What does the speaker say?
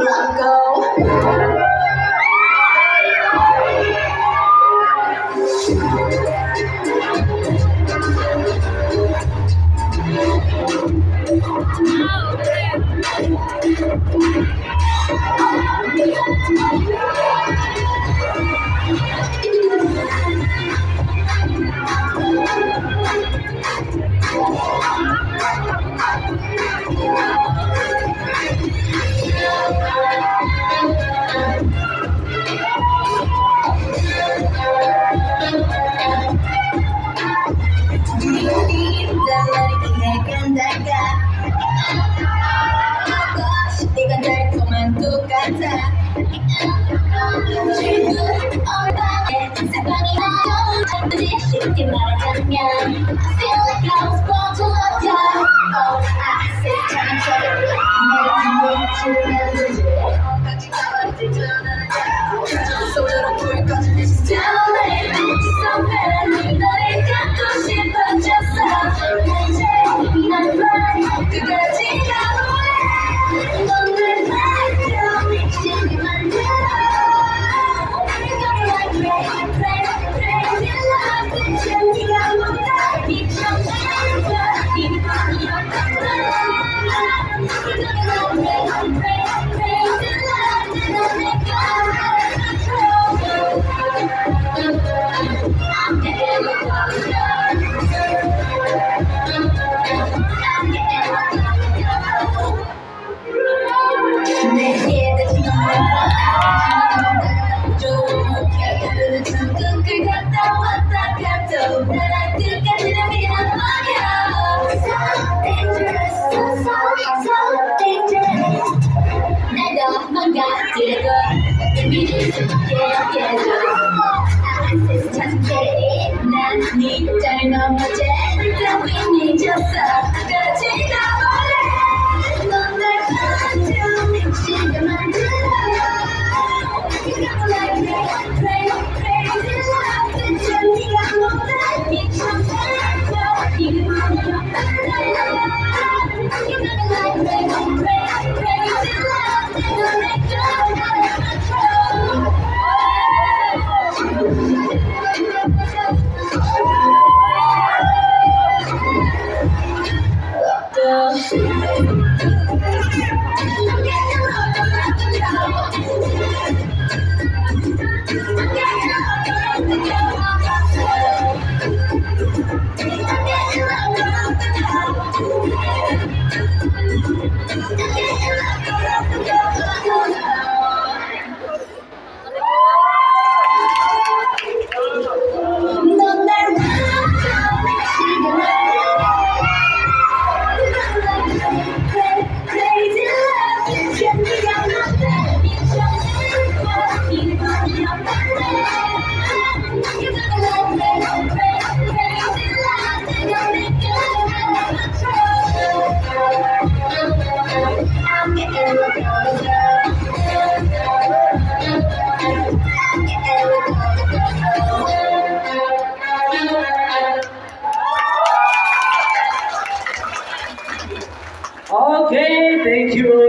let go. 네가 달콤한 똑같아 상관이 나요 쉽게 말하자면 I feel like I was born to love you Oh, I said time trouble 내 뒤에 주면 어디까지 가봐도 전화를 소리로 불까지 This is too late somewhere 너를 갖고 싶어졌어 이제 난 right 끝까지 가볼래 넌 날 미치게 만들어 잠깐 갔다 왔다 가도 날 끝까지는 미안 말이야 So dangerous, so dangerous 날 더 망가뜨리고 믿을 수 없게 해줘 Access 찾을게 난네 잘 넘어져 따위 잊었어 끝까지 가볼래 넌 날 반쯤 미치게 만들어 You got me like crazy, crazy love 진짜 네가 못해 미쳤어 이름은 You got me like crazy, crazy love 내가 내 Okay, thank you.